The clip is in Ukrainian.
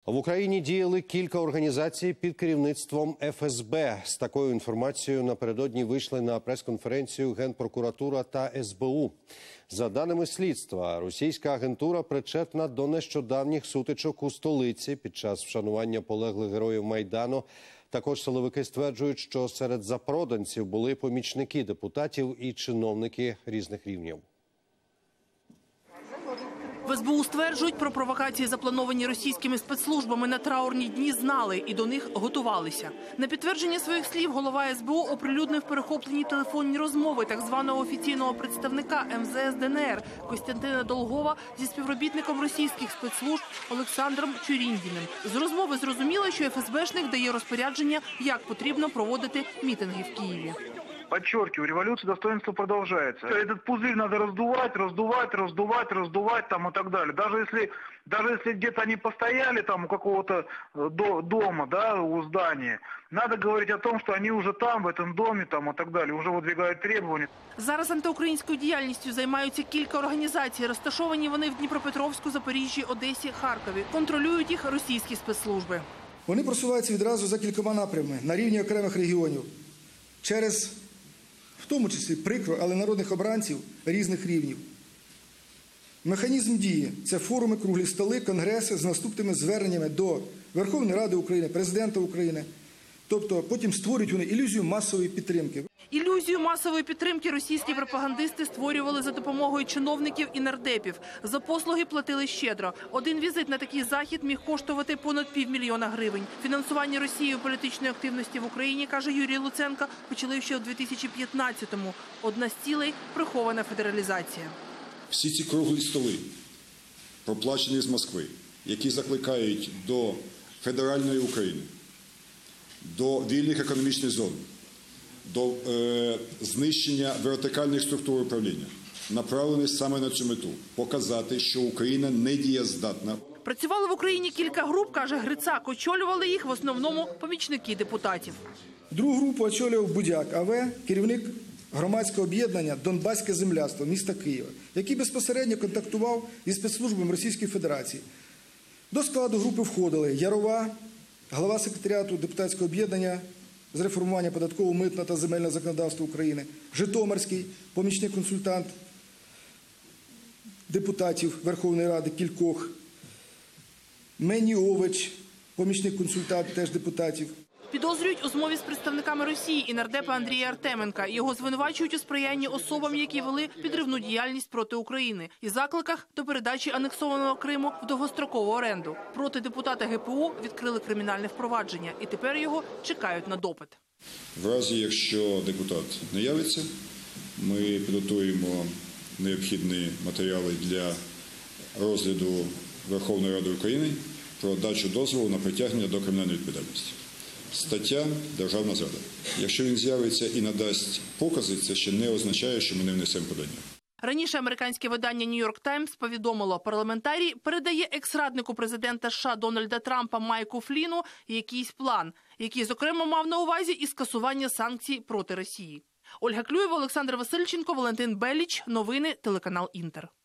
В Україні діяли кілька організацій під керівництвом ФСБ. З такою інформацією напередодні вийшли на прес-конференцію Генпрокуратура та СБУ. За даними слідства, російська агентура причетна до нещодавніх сутичок у столиці під час вшанування полеглих героїв Майдану. Також силовики стверджують, що серед запроданців були помічники депутатів і чиновники різних рівнів. В СБУ стверджують, про провокації, заплановані російськими спецслужбами на траурні дні, знали і до них готувалися. На підтвердження своїх слів голова СБУ оприлюднив перехоплені телефонні розмови так званого офіційного представника МЗС ДНР Костянтина Долгова зі співробітником російських спецслужб Олександром Тюріндіним. З розмови зрозуміло, що ФСБшник дає розпорядження, як потрібно проводити мітинги в Києві. Подчеркиваю, революция достоинства продолжается. Этот пузырь надо раздувать там и так далее. Даже если где-то они постояли там у какого-то дома, да, у здания, надо говорить о том, что они уже там, в этом доме там и так далее, уже выдвигают требования. Зараз антиукраїнською діяльністю займаються кілька організацій. Розташовані вони в Дніпропетровську, Запоріжжі, Одесі, Харкові. Контролюють їх російські спецслужби. Вони просуваються відразу за кількома напрямами на рівні окремих регіонів. Через, в тому числі прикро, але народних обранців різних рівнів. Механізм дії – це форуми, круглі столи, конгреси з наступними зверненнями до Верховної Ради України, Президента України. Тобто потім створюють вони ілюзію масової підтримки. Ілюзію масової підтримки російські пропагандисти створювали за допомогою чиновників і нардепів. За послуги платили щедро. Один візит на такий захід міг коштувати понад $500 000 гривень. Фінансування Росією політичної активності в Україні, каже Юрій Луценко, почали ще у 2015-му. Одна з цілей – прихована федералізація. Всі ці круглі столи, проплачені з Москви, які закликають до федеральної України, до вільних економічних зон, до знищення вертикальних структур управління, направлені саме на цю мету – показати, що Україна не дієздатна. Працювали в Україні кілька груп, каже Грицак. Очолювали їх в основному помічники депутатів. Другу групу очолював Будяк А.В., керівник громадського об'єднання «Донбаське земляцтво» міста Києва, який безпосередньо контактував із спецслужбами Російської Федерації. До складу групи входили Ярова, голова секретаріату депутатського об'єднання з реформування податкового, митного та земельного законодавства України, Житомирський, помічник-консультант депутатів Верховної Ради кількох, Меніович, помічник-консультант теж депутатів. Підозрюють у змові з представниками Росії і нардепа Андрія Артеменка. Його звинувачують у сприянні особам, які вели підривну діяльність проти України, і закликах до передачі анексованого Криму в довгострокову оренду. Проти депутата ГПУ відкрили кримінальне впровадження, і тепер його чекають на допит. В разі, якщо депутат не явиться, ми підготуємо необхідні матеріали для розгляду Верховної Ради України про дачу дозволу на притягнення до кримінальної відповідальності. Стаття «Державна зрада». Якщо він з'явиться і надасть покази, це ще не означає, що ми не внесемо подання. Раніше американське видання «Нью-Йорк Таймс» повідомило, парламентарій передає екс-раднику президента США Дональда Трампа Майку Фліну якийсь план, який, зокрема, мав на увазі і скасування санкцій проти Росії. Ольга Клюєва, Олександр Васильченко, Валентин Беліч. Новини, телеканал «Інтер».